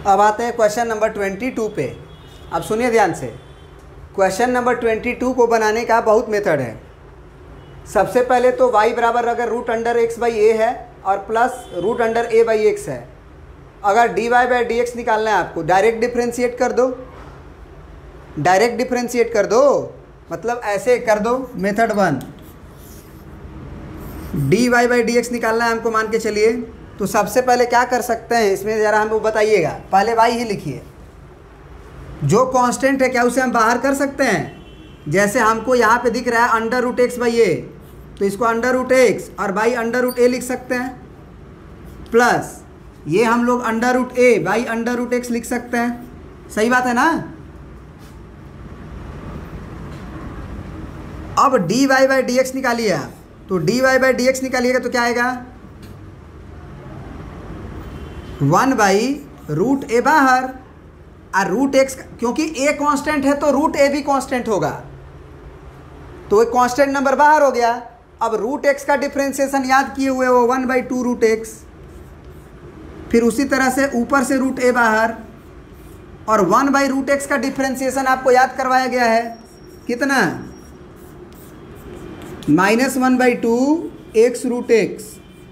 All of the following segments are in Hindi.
अब आते हैं क्वेश्चन नंबर 22 पे। अब सुनिए ध्यान से, क्वेश्चन नंबर 22 को बनाने का बहुत मेथड है। सबसे पहले तो y बराबर अगर root under x by a है और plus root under a by x है, अगर dy बाई डी एक्स निकालना है आपको, डायरेक्ट डिफ्रेंशिएट कर दो, डायरेक्ट डिफ्रेंशिएट कर दो, मतलब ऐसे कर दो। Method 1, dy by d x निकालना है हमको, मान के चलिए। तो सबसे पहले क्या कर सकते हैं इसमें, ज़रा हमको बताइएगा। पहले y ही लिखिए, जो कांस्टेंट है क्या उसे हम बाहर कर सकते हैं। जैसे हमको यहाँ पे दिख रहा है under root x by a, तो इसको अंडर रूट एक्स और बाई अंडर रूट ए लिख सकते हैं, प्लस ये हम लोग under root a by under root x लिख सकते हैं। सही बात है ना। अब dy बाई डी एक्स निकालिए आप, तो dy बाई डी एक्स निकालिएगा तो क्या आएगा, 1 बाई रूट ए बाहर और रूट एक्स, क्योंकि ए कांस्टेंट है तो रूट ए भी कांस्टेंट होगा, तो एक कांस्टेंट नंबर बाहर हो गया। अब रूट एक्स का डिफ्रेंशिएशन याद किए हुए वो 1 बाई 2 रूट एक्स, फिर उसी तरह से ऊपर से रूट ए बाहर, और 1 बाई रूट एक्स का डिफ्रेंशिएशन आपको याद करवाया गया है कितना, -1 by 2 x root x,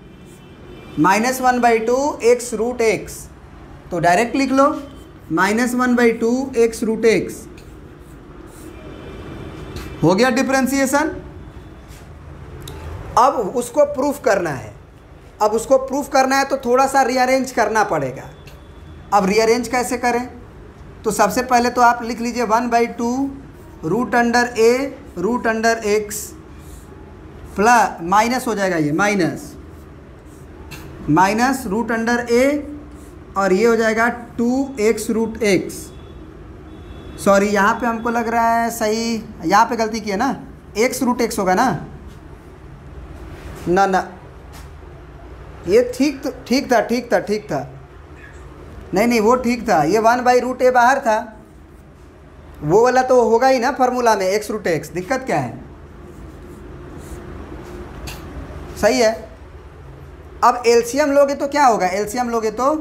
-1 by 2 x root x. तो डायरेक्ट लिख लो -1 बाई 2 एक्स रूट एक्स, हो गया डिफ्रेंशिएशन। अब उसको प्रूफ करना है, अब उसको प्रूफ करना है तो थोड़ा सा रीअरेंज करना पड़ेगा। अब रीअरेंज कैसे करें, तो सबसे पहले तो आप लिख लीजिए 1 by 2 root under a root under x, plus minus हो जाएगा ये माइनस रूट अंडर ए, और ये हो जाएगा 2x रूट एक्स। सॉरी यहाँ पे हमको लग रहा है सही, यहाँ पे गलती की है ना, x रूट एक्स होगा ना, ना ये ठीक था। नहीं वो ठीक था, ये 1 बाई रूट ए बाहर था, वो वाला तो होगा ही ना फार्मूला में x रूट एक्स, दिक्कत क्या है। सही है। अब एलसीएम लोगे तो क्या होगा, एलसीएम लोगे तो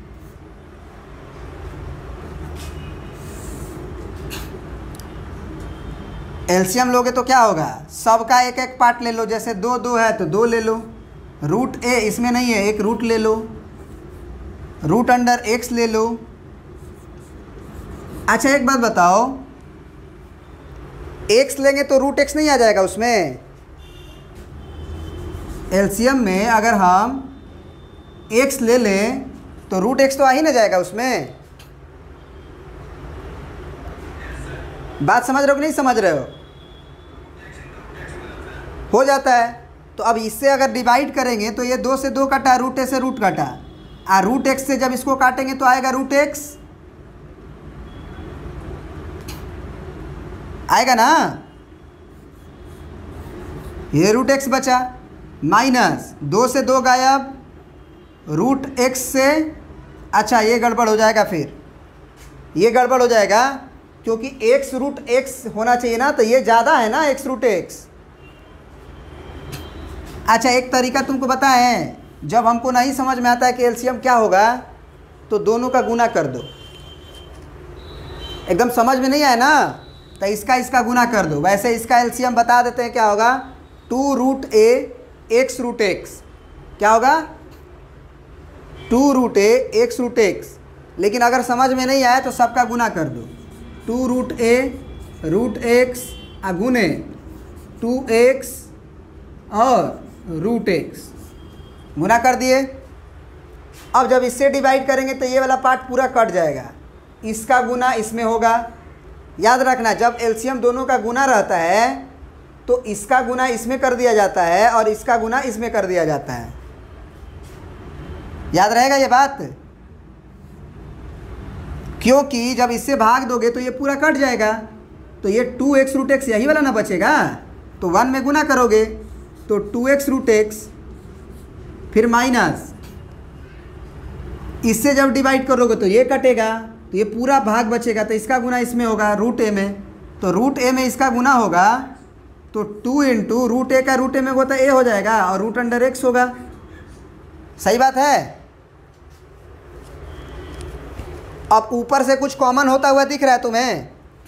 क्या होगा, सबका एक एक पार्ट ले लो। जैसे 2 है तो 2 ले लो, रूट ए इसमें नहीं है, एक रूट ले लो, रूट अंडर एक्स ले लो। अच्छा एक बात बताओ, एक्स लेंगे तो रूट एक्स नहीं आ जाएगा उसमें। एलसीएम में अगर हम x ले लें तो रूट एक्स तो आ ही ना जाएगा उसमें। बात समझ रहे हो कि नहीं समझ रहे हो जाता है। तो अब इससे अगर डिवाइड करेंगे तो ये 2 से 2 कटा, रूट ए से रूट कटा, और रूट एक्स से जब इसको काटेंगे तो आएगा रूट एक्स, आएगा ना, ये रूट एक्स बचा, माइनस 2 से 2 गायब, रूट एक्स से, अच्छा ये गड़बड़ हो जाएगा, फिर ये गड़बड़ हो जाएगा क्योंकि एक्स रूट एक्स होना चाहिए ना, तो ये ज़्यादा है ना एक्स रूट एक्स। अच्छा एक तरीका तुमको पता है, जब हमको नहीं समझ में आता है कि एलसीएम क्या होगा तो दोनों का गुना कर दो। एकदम समझ में नहीं आया ना, तो इसका गुना कर दो। वैसे इसका एलसीएम बता देते हैं क्या होगा, 2 root a x root x, क्या होगा 2 root a x root x. लेकिन अगर समझ में नहीं आया तो सबका गुना कर दो, 2 रूट ए रूट एक्स गुने 2x और रूट एक्स, गुना कर दिए। अब जब इससे डिवाइड करेंगे तो ये वाला पार्ट पूरा कट जाएगा, इसका गुना इसमें होगा। याद रखना, जब एलसीएम दोनों का गुना रहता है तो इसका गुना इसमें कर दिया जाता है और इसका गुना इसमें कर दिया जाता है। याद रहेगा ये बात, क्योंकि जब इससे भाग दोगे तो ये पूरा कट जाएगा, तो ये 2x रूट एक्स यही वाला ना बचेगा, तो 1 में गुना करोगे तो 2x रूट एक्स, फिर माइनस इससे जब डिवाइड करोगे तो ये कटेगा, तो ये पूरा भाग बचेगा, तो इसका गुना इसमें होगा रूट ए में, तो रूट ए में इसका गुना होगा, तो 2 इंटू रूट ए का रूट ए में वो तो ए हो जाएगा और रूट अंडर एक्स होगा। सही बात है। अब ऊपर से कुछ कॉमन होता हुआ दिख रहा है तुम्हें?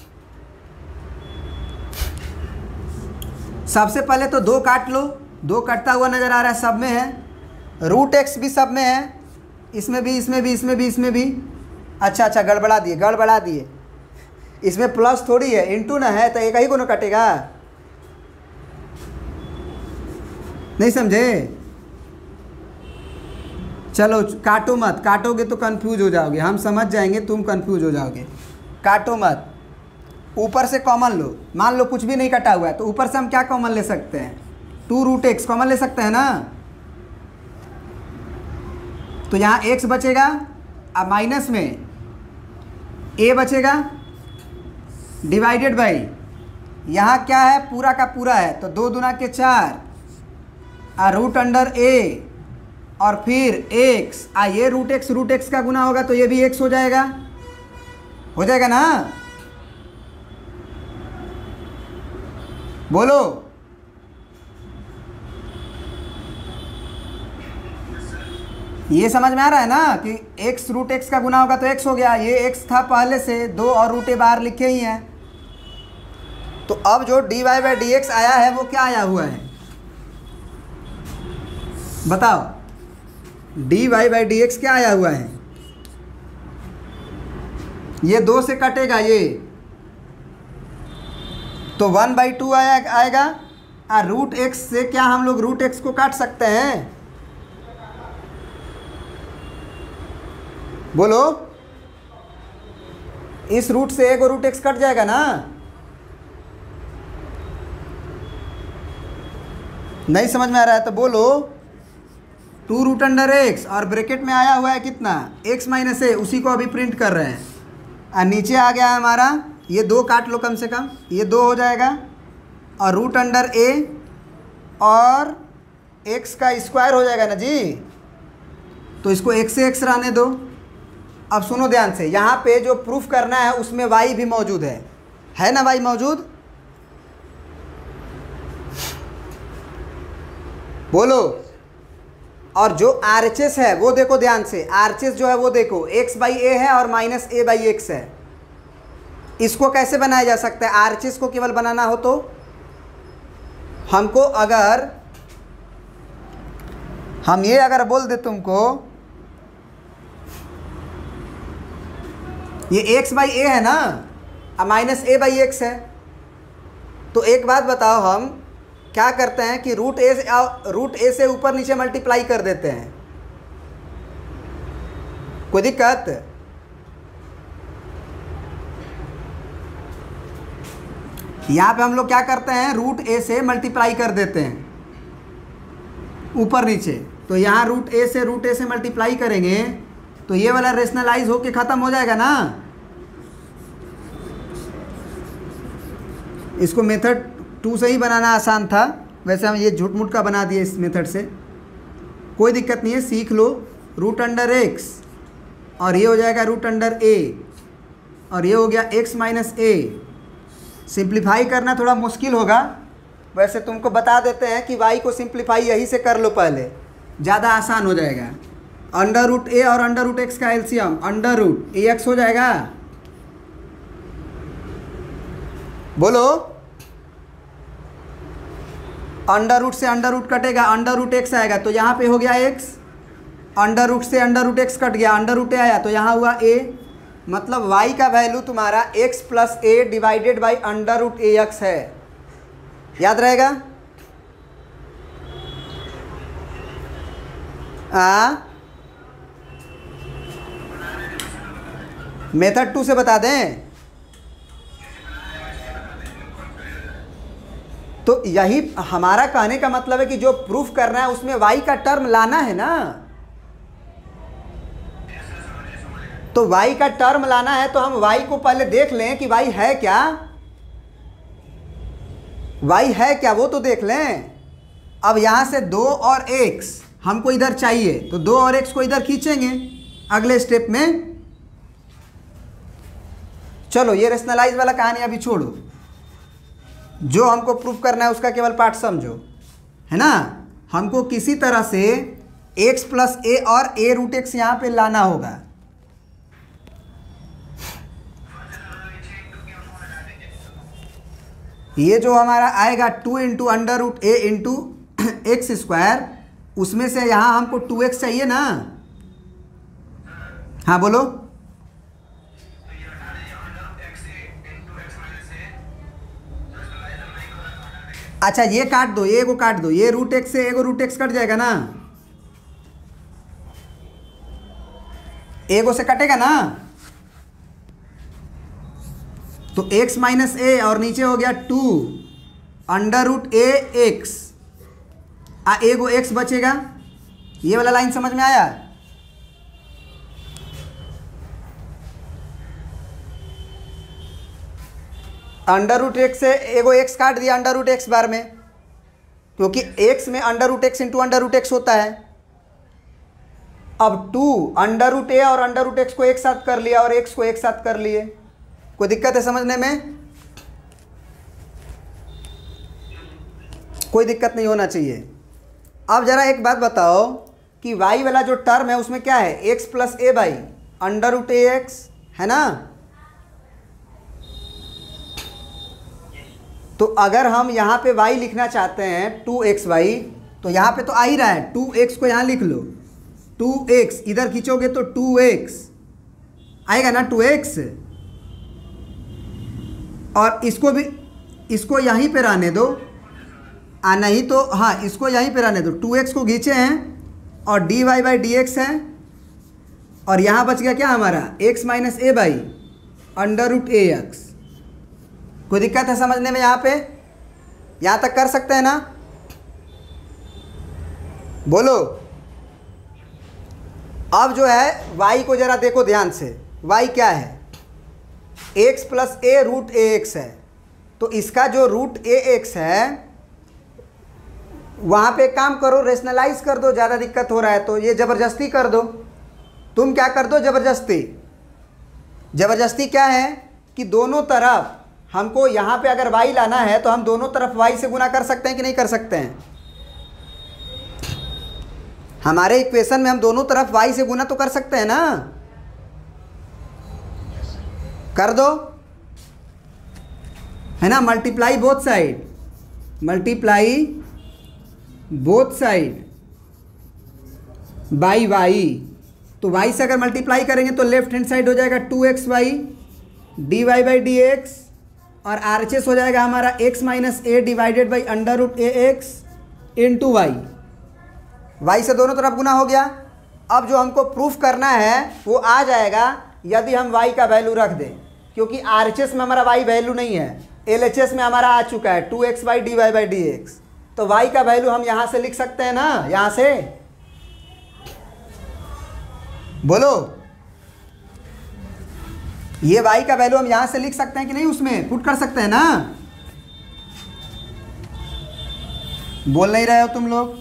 सबसे पहले तो 2 काट लो, 2 कटता हुआ नज़र आ रहा है, सब में है। रूट एक्स भी सब में है, इसमें भी, इसमें भी, इसमें भी, इसमें भी। अच्छा गड़बड़ा दिए। इसमें प्लस थोड़ी है, इनटू ना है, तो एक ही को ना कटेगा। नहीं समझे? चलो काटो मत, काटोगे तो कंफ्यूज हो जाओगे, हम समझ जाएंगे, तुम कंफ्यूज हो जाओगे। काटो मत, ऊपर से कॉमन लो। मान लो कुछ भी नहीं कटा हुआ है तो ऊपर से हम क्या कॉमन ले सकते हैं? 2 रूट एक्स कॉमन ले सकते हैं ना। तो यहाँ x बचेगा, अब माइनस में a बचेगा, डिवाइडेड बाई यहाँ क्या है, पूरा का पूरा है, तो 2 दूना के 4 रूट अंडर a और फिर x। ये रूट एक्स का गुना होगा तो ये भी x हो जाएगा ना? बोलो। ये समझ में आ रहा है ना कि x रूट एक्स का गुना होगा तो x हो गया। ये x था पहले से, 2 और रूट ए बाहर लिखे ही हैं। तो अब जो dy बाई डी एक्स आया है वो क्या आया हुआ है बताओ? dy बाई डी एक्स क्या आया हुआ है? ये 2 से कटेगा ये, तो 1/2 आएगा। रूट एक्स से क्या हम लोग रूट एक्स को काट सकते हैं? बोलो। इस रूट से एक रूट एक्स कट जाएगा ना? नहीं समझ में आ रहा है तो बोलो। 2 रूट अंडर एक्स और ब्रैकेट में आया हुआ है कितना, x माइनस ए, उसी को अभी प्रिंट कर रहे हैं। और नीचे आ गया है हमारा, ये 2 काट लो कम से कम, ये 2 हो जाएगा, और रूट अंडर ए और x का स्क्वायर हो जाएगा ना जी। तो इसको x से x रहने दो। अब सुनो ध्यान से, यहाँ पे जो प्रूफ करना है उसमें y भी मौजूद है ना? y मौजूद, बोलो। और जो RHS है वो देखो ध्यान से, RHS जो है वो देखो, x बाई ए है और माइनस ए बाई एक्स है। इसको कैसे बनाया जा सकता है? RHS को केवल बनाना हो तो हमको, अगर हम ये अगर बोल दे तुमको ये x बाई ए है ना, और माइनस ए बाई एक्स है, तो एक बात बताओ, हम क्या करते हैं कि रूट ए से ऊपर नीचे मल्टीप्लाई कर देते हैं। कोई दिक्कत? यहाँ पे हम लोग क्या करते हैं, रूट ए से मल्टीप्लाई कर देते हैं ऊपर नीचे। तो यहाँ रूट ए से मल्टीप्लाई करेंगे तो ये वाला रेशनलाइज होके ख़त्म हो जाएगा ना। इसको मेथड 2 से ही बनाना आसान था, वैसे हम ये झूठ मूठ का बना दिए इस मेथड से। कोई दिक्कत नहीं है, सीख लो। रूट अंडर एक्स और ये हो जाएगा रूट अंडर ए और ये हो गया x माइनस ए। सिंप्लीफाई करना थोड़ा मुश्किल होगा, वैसे तुमको बता देते हैं कि y को सिंप्लीफाई यही से कर लो पहले, ज़्यादा आसान हो जाएगा। अंडर रूट ए और अंडर रूट एक्स का LCM under root a x हो जाएगा। बोलो। अंडर रूट से अंडर रूट कटेगा, अंडर रूट एक्स आएगा तो यहाँ पे हो गया x, अंडर रूट से अंडर रूट एक्स कट गया, अंडर रूट ए आया तो यहाँ हुआ a। मतलब y का वैल्यू तुम्हारा x plus a divided by under root a x है। याद रहेगा? मेथड 2 से बता दें तो यही हमारा कहने का मतलब है कि जो प्रूफ करना है उसमें y का टर्म लाना है ना। तो y का टर्म लाना है तो हम y को पहले देख लें कि y है क्या, y है क्या वो तो देख लें। अब यहाँ से 2 और x हमको इधर चाहिए तो 2 और x को इधर खींचेंगे अगले स्टेप में। चलो ये रेशनलाइज वाला कहानी अभी छोड़ो, जो हमको प्रूफ करना है उसका केवल पार्ट समझो, है ना। हमको किसी तरह से x प्लस ए और a रूट एक्स यहाँ पे लाना होगा। ये जो हमारा आएगा 2 into under root a into x square, उसमें से यहाँ हमको 2x चाहिए ना। हाँ बोलो। अच्छा ये काट दो, ये को काट दो, ये रूट एक्स से एगो रूट एक्स कट जाएगा ना, एगो से कटेगा ना, तो x माइनस ए और नीचे हो गया 2 अंडर रूट ए एक्स, एगो x बचेगा। ये वाला लाइन समझ में आया? अंडर रूट एक्स से एगो x काट दिया अंडर रूट एक्स बार में, क्योंकि x में under root x into under root x होता है। अब 2 अंडर रूट ए और अंडर रूट एक्स को एक साथ कर लिया और x को एक साथ कर लिए। कोई दिक्कत है समझने में? कोई दिक्कत नहीं होना चाहिए। अब जरा एक बात बताओ कि y वाला जो टर्म है उसमें क्या है, x plus a by under root a x है ना। तो अगर हम यहाँ पे y लिखना चाहते हैं 2xy, तो यहाँ पे तो आ ही रहा है, 2x को यहाँ लिख लो, 2x इधर खींचोगे तो 2x आएगा ना, 2x। और इसको भी, इसको यहीं पे रहने दो, नहीं तो हाँ इसको यहीं पे रहने दो, 2x को खींचे हैं और dy बाई डी एक्स है, और यहाँ बच गया क्या हमारा x minus a by under root a x. कोई दिक्कत है समझने में? यहाँ पे यहाँ तक कर सकते हैं ना? बोलो। अब जो है y को जरा देखो ध्यान से, y क्या है, x plus a root a x है। तो इसका जो रूट ए एक्स है वहाँ पे काम करो, रेशनलाइज कर दो। ज़्यादा दिक्कत हो रहा है तो ये ज़बरदस्ती कर दो। तुम क्या कर दो, ज़बरदस्ती। ज़बरदस्ती क्या है कि दोनों तरफ हमको यहाँ पे अगर y लाना है तो हम दोनों तरफ y से गुना कर सकते हैं कि नहीं कर सकते हैं? हमारे इक्वेशन में हम दोनों तरफ y से गुना तो कर सकते हैं ना, कर दो, है ना। Multiply both side, multiply both side by y। तो y से अगर मल्टीप्लाई करेंगे तो लेफ्ट हैंड साइड हो जाएगा 2xy dy by d x, और RHS हो जाएगा हमारा x minus a divided by under root a x into y. Y से दोनों तरफ गुना हो गया। अब जो हमको प्रूफ करना है वो आ जाएगा यदि हम y का वैल्यू रख दें, क्योंकि RHS में हमारा y वैल्यू नहीं है, LHS में हमारा आ चुका है 2x by d y by d x. तो y का वैल्यू हम यहाँ से लिख सकते हैं ना, यहाँ से बोलो। ये y का वैल्यू हम यहाँ से लिख सकते हैं कि नहीं, उसमें पुट कर सकते हैं ना। बोल नहीं रहे हो तुम लोग?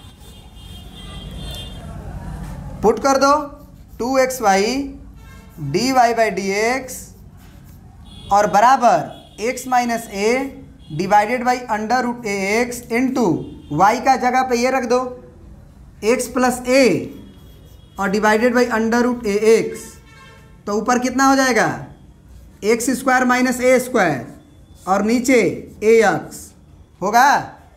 पुट कर दो 2xy dy by d x और बराबर x minus a divided by under root a x into y का जगह पे ये रख दो x प्लस ए और divided by under root a x. तो ऊपर कितना हो जाएगा, x square minus a square और नीचे ए एक्स होगा।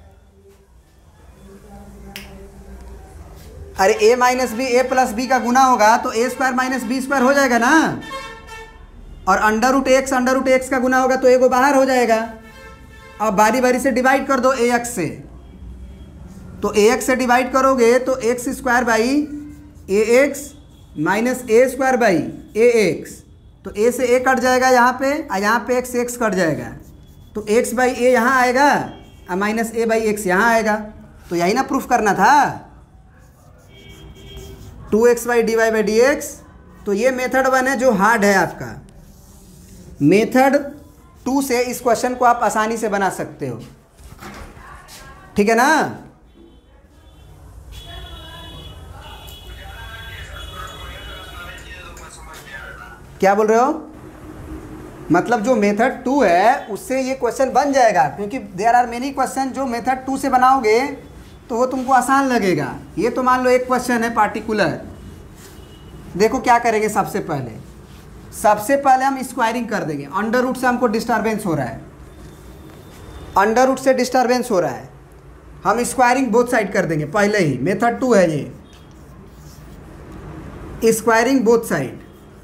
अरे a minus b a plus b का गुना होगा तो a square minus b square हो जाएगा ना, और अंडर रूट एक्स का गुना होगा तो ए को बाहर हो जाएगा। अब बारी बारी से डिवाइड कर दो ए एक्स से, तो ए एक्स से डिवाइड करोगे तो x square by a x minus a square by a x. तो ए से ए कट जाएगा यहाँ पे, और यहाँ पे एक्स कट जाएगा, तो एक्स बाई ए यहाँ आएगा और माइनस ए बाई एक्स यहाँ आएगा। तो यही ना प्रूफ करना था, 2x by d y by d x. तो ये मेथड 1 है जो हार्ड है आपका। मेथड 2 से इस क्वेश्चन को आप आसानी से बना सकते हो, ठीक है ना। क्या बोल रहे हो? मतलब जो मेथड 2 है उससे ये क्वेश्चन बन जाएगा, क्योंकि देयर आर मेनी क्वेश्चन जो मेथड 2 से बनाओगे तो वो तुमको आसान लगेगा। ये तो मान लो एक क्वेश्चन है पार्टिकुलर। देखो क्या करेंगे, सबसे पहले हम स्क्वायरिंग कर देंगे। अंडर रूट से हमको डिस्टर्बेंस हो रहा है, अंडर रूट से डिस्टर्बेंस हो रहा है, हम स्क्वायरिंग बोथ साइड कर देंगे पहले ही, मेथड 2 है ये, स्क्वायरिंग बोथ साइड।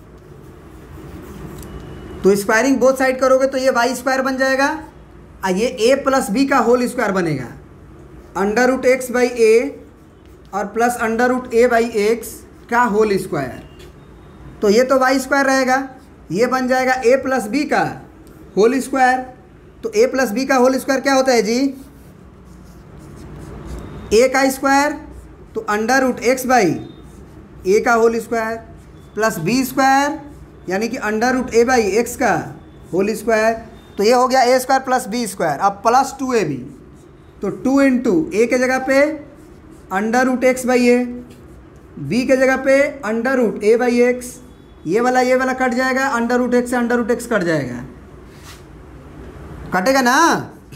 तो स्क्वायरिंग बोथ साइड करोगे तो ये वाई स्क्वायर बन जाएगा और ये ए प्लस बी का होल स्क्वायर बनेगा, under root x by a और plus under root a by x का होल स्क्वायर। तो ये तो वाई स्क्वायर रहेगा, ये बन जाएगा ए प्लस बी का होल स्क्वायर। तो ए प्लस बी का होल स्क्वायर क्या होता है जी, ए का स्क्वायर तो under root x by a का whole square plus b square यानी कि under root a by x का होल स्क्वायर। तो ये हो गया a square plus b square, अब प्लस 2ab, तो 2 इंटू ए के जगह पे under root x by a, b के जगह पे under root a by x, ये वाला कट जाएगा, अंडर रूट एक्स से अंडर रूट एक्स कट जाएगा, कटेगा ना।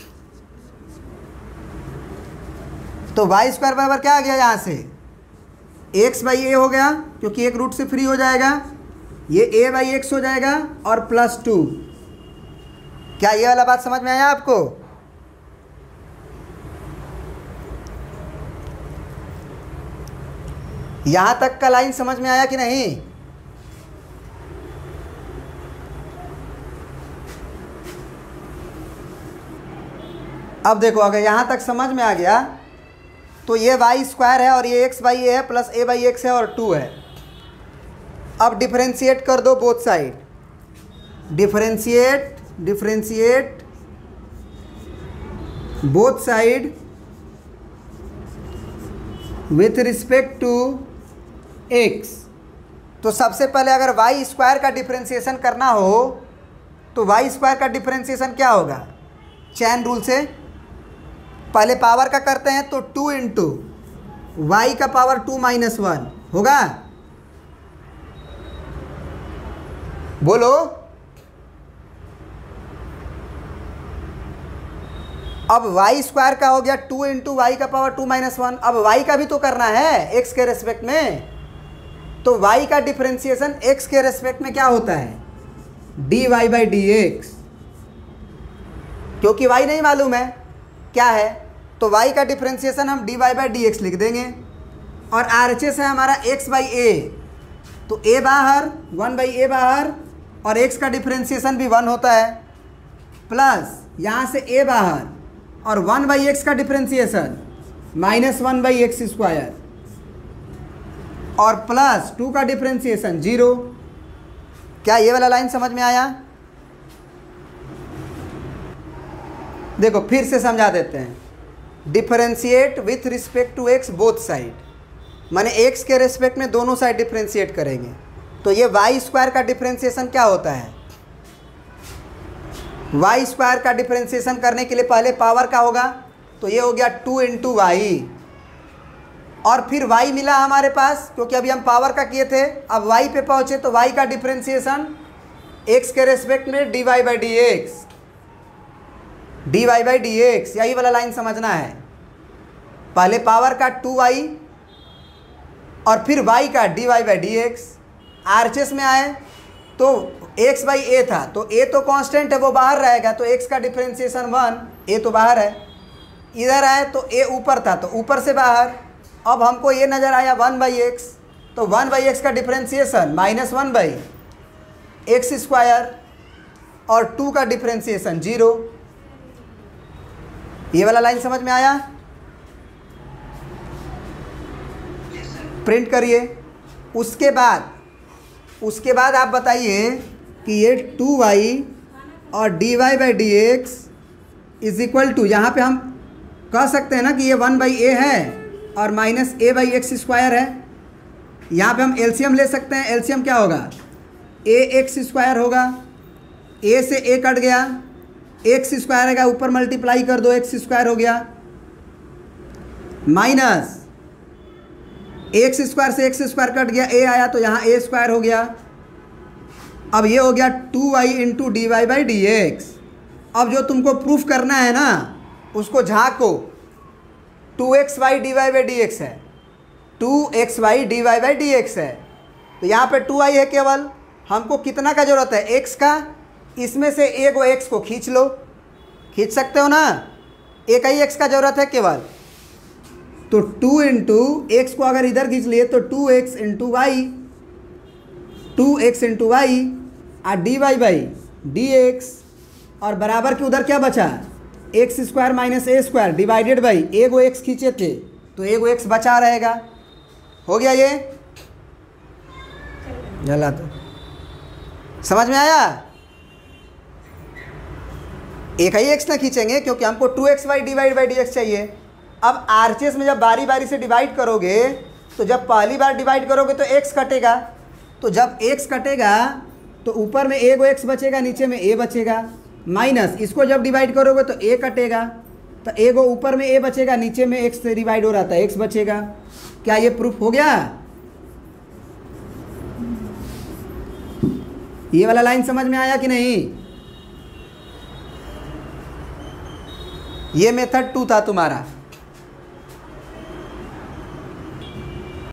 तो वाई स्क्वायर बराबर क्या आ गया यहाँ से, एक्स बाई ए हो गया क्योंकि एक रूट से फ्री हो जाएगा, ये ए बाई एक्स हो जाएगा और प्लस 2। क्या ये वाला बात समझ में आया आपको? यहां तक का लाइन समझ में आया कि नहीं? अब देखो अगर यहां तक समझ में आ गया तो ये वाई स्क्वायर है और ये एक्स बाई ए है प्लस ए बाई एक्स है और 2 है। अब डिफरेंशिएट कर दो both side, differentiate both side with respect to x. तो सबसे पहले अगर वाई स्क्वायर का डिफरेंशिएशन करना हो तो वाई स्क्वायर का डिफरेंशिएशन क्या होगा, चैन रूल से पहले पावर का करते हैं तो 2 इंटू वाई का पावर 2 माइनस 1 होगा, बोलो। अब वाई स्क्वायर का हो गया 2 इंटू वाई का पावर 2 माइनस 1। अब वाई का भी तो करना है एक्स के रेस्पेक्ट में, तो वाई का डिफरेंशिएशन एक्स के रेस्पेक्ट में क्या होता है, d y by d x, क्योंकि वाई नहीं मालूम है क्या है, तो वाई का डिफरेंशिएशन हम d y by d x लिख देंगे। और आर एच एस है हमारा एक्स बाई ए, तो ए बाहर 1 बाई ए बाहर और एक्स का डिफरेंशिएशन भी 1 होता है, प्लस यहाँ से ए बाहर और 1 बाई एक्स का differentiation minus 1 by x square और प्लस 2 का डिफरेंशिएशन 0। क्या ये वाला लाइन समझ में आया? देखो फिर से समझा देते हैं, differentiate with respect to x both side, माने एक्स के रेस्पेक्ट में दोनों साइड डिफरेंशिएट करेंगे। तो ये वाई स्क्वायर का डिफरेंशिएशन क्या होता है, वाई स्क्वायर का डिफरेंशिएशन करने के लिए पहले पावर का होगा, तो ये हो गया 2 इंटू वाई और फिर वाई मिला हमारे पास क्योंकि अभी हम पावर का किए थे, अब वाई पे पहुँचे तो वाई का डिफरेंशिएशन एक्स के रेस्पेक्ट में d y by d x, d y by d x, यही वाला लाइन समझना है। पहले पावर का 2y और फिर y का d y by d x. आरचेस में आए तो x बाई ए था, तो a तो कांस्टेंट है वो बाहर रहेगा, तो x का डिफरेंशिएशन 1, a तो बाहर है। इधर आए तो a ऊपर था तो ऊपर से बाहर। अब हमको ये नज़र आया 1 बाई एक्स, तो 1 बाई एक्स का differentiation minus 1 by x square और 2 का डिफरेंशिएशन 0। ये वाला लाइन समझ में आया? प्रिंट करिए। उसके बाद आप बताइए कि ये 2y और d y by d x is equal to, यहाँ पर हम कह सकते हैं ना कि ये 1 बाई ए है और minus a by x square है। यहाँ पे हम एलसीएम ले सकते हैं। एलसीएम क्या होगा, ए एक्स स्क्वायर होगा, ए से ए कट गया, एक्स स्क्वायर आएगा, ऊपर मल्टीप्लाई कर दो, एक्स स्क्वायर हो गया, माइनस एक्स स्क्वायर से एक्स स्क्वायर कट गया, ए आया तो यहाँ ए स्क्वायर हो गया। अब ये हो गया 2y into d y by d x. अब जो तुमको प्रूफ करना है ना उसको झाँको, 2xy d y by d x है, 2xy d y by d x है, तो यहाँ पे 2y है केवल। हमको कितना का ज़रूरत है, x का, इसमें से एक x को खींच लो, खींच सकते हो ना, एक ही एक्स का जरूरत है केवल। तो 2 इंटू एक्स को अगर इधर खींच लिए तो 2x into y, 2x into y और d y by d x, और बराबर के उधर क्या बचा, x square minus a square divided by एगो एक्स खींचे थे तो एगो एक्स बचा रहेगा। हो गया ये, चला तो समझ में आया। एक ही एक्स ना खींचेंगे क्योंकि हमको 2x y divide by d x चाहिए। अब आरचेस में जब बारी बारी से डिवाइड करोगे तो जब पहली बार डिवाइड करोगे तो x कटेगा, तो जब x कटेगा तो ऊपर में एगो x बचेगा, नीचे में a बचेगा, माइनस इसको जब डिवाइड करोगे तो a कटेगा, तो एगो ऊपर में a बचेगा, नीचे में x से डिवाइड हो रहा था x बचेगा। क्या ये प्रूफ हो गया? ये वाला लाइन समझ में आया कि नहीं? ये मेथड 2 था तुम्हारा।